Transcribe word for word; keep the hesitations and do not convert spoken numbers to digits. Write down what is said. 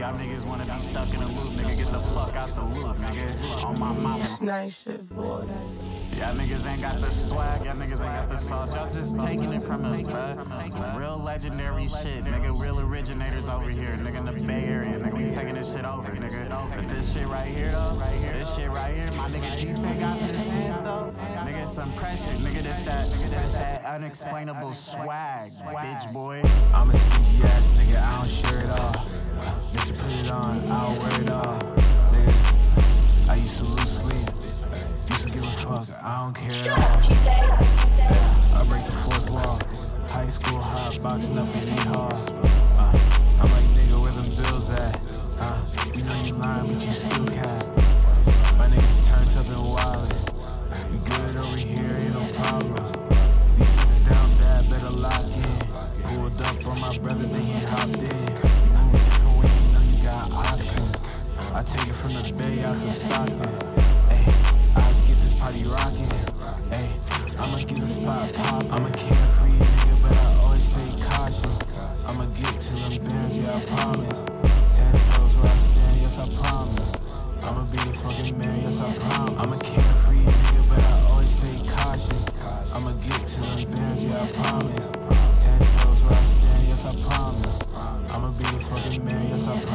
Y'all niggas wanna be stuck in a loop, nigga, get the fuck out the loop, nigga. On my mama. It's nice shit, boy. Y'all niggas ain't got the swag, y'all niggas ain't got the sauce. Y'all just taking it from us, bruh. Real legendary shit, nigga. Real originators over here, nigga, in the Bay Area, nigga. We taking this shit over, nigga. But this shit right here, though, this shit right here, my nigga Jeesay got in his hands, though. Nigga, it's some pressure, nigga. This that, this that unexplainable swag, bitch boy. I'm a stingy ass nigga, I don't share it all. Mister Put it on, I don't wear it all. Nigga, I used to lose sleep. Used to give a fuck, I don't care at all. Yeah, I break the fourth wall. High school hot, boxing up in E-Halls. Uh, I'm like, nigga, where them bills at? Uh, you know you lying, but you still cap. My niggas turned up and wildin'. We good over here, ain't no problem. These niggas down bad, better lock in. Pulled up on my brother, then he hopped in. You move different when you know you got options. I take it from the Bay out to Stockton. Party rockin', ayy, I'ma get the spot poppin'. I'm a carefree nigga, but I always stay cautious. I'ma get to them bands, yeah, I promise. Ten toes where I stand, yes, I promise. I'ma be a fucking man, yes, I promise. I'm a carefree nigga, but I always stay cautious. I'ma get to them bands, yeah, I promise. Ten toes where I stand, yes, I promise. I'ma be a fucking man, yes, I promise.